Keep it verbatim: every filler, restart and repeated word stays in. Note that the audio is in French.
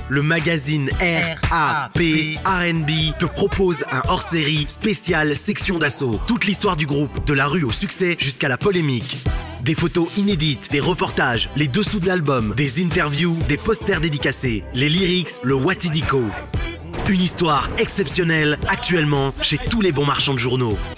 le magazine R A P R and B te propose un hors-série spécial Section d'Assaut. Toute l'histoire du groupe, de la rue au succès jusqu'à la polémique. Des photos inédites, des reportages, les dessous de l'album, des interviews, des posters dédicacés, les lyrics, le Watidico. Une histoire exceptionnelle actuellement chez tous les bons marchands de journaux.